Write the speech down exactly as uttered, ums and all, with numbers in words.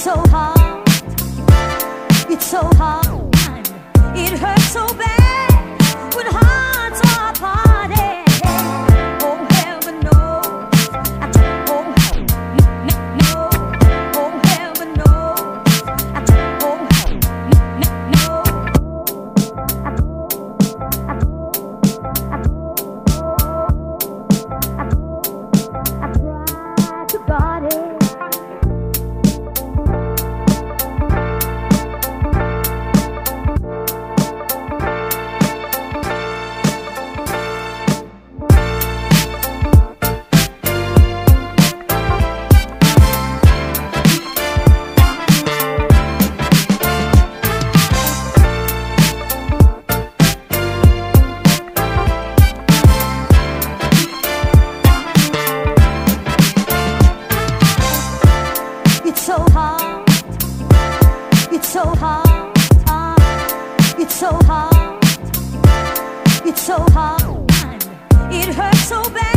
so hard, it's so hard, it hurts so bad when hearts are parted. Oh heaven knows, I t- oh no, no, no. Oh heaven knows, I t- oh no, no, no. I, I, I, I tried to guard it. It's so hard, it's so hard, it's so hard, it's so hard, it hurts so bad.